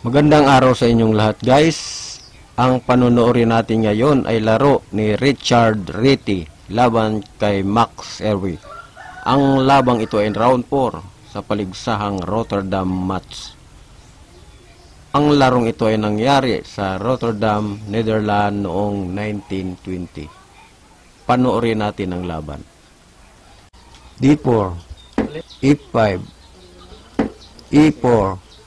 Magandang araw sa inyong lahat, guys. Ang panonoorin natin ngayon ay laro ni Richard Riti laban kay Max Erwin. Ang labang ito ay round 4 sa paligsahang Rotterdam match. Ang larong ito ay nangyari sa Rotterdam, Netherlands noong 1920. Panoorin natin ang laban. D4, E5, E4,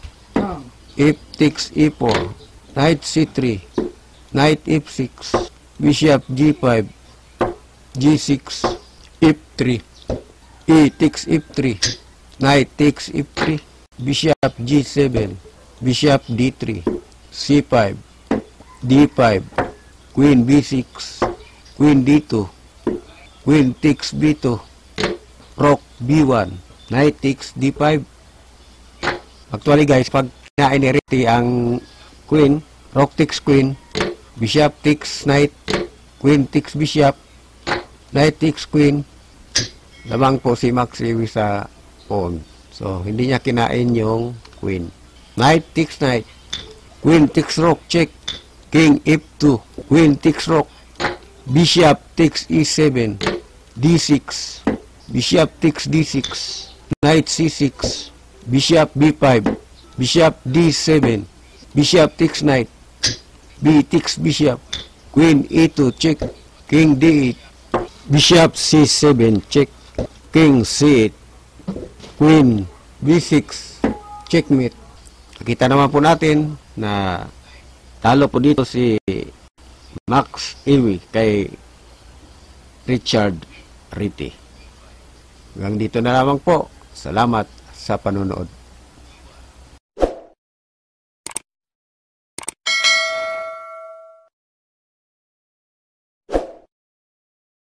F6, E4, Knight C3, Knight F6, Bishop G5, G6, F3, E6, F3, Knight takes F3, Bishop G7, Bishop D3, C5, D5, Queen B6, Queen D2, Queen takes B2, Rook B1, Knight takes D5. Actually guys, pag kinainiriti ang Queen, Rook takes Queen, Bishop takes Knight, Queen takes Bishop, Knight takes Queen, lamang po si Max Erwin sa pawn. So, hindi niya kinain yung Queen. Knight takes Knight, Queen takes Rook, check, King F2, Queen takes Rook, Bishop takes E7, D6, Bishop takes D6, Knight C6, Bishop B5, Bishop D7, Bishop takes Knight, B takes Bishop, Queen E2, check, King D8, Bishop C7, check, King C8, Queen B6, checkmate. Kita naman po natin na talo po dito si Max Erwin kay Richard Riti. Hanggang dito na lamang po. Salamat sa panonood.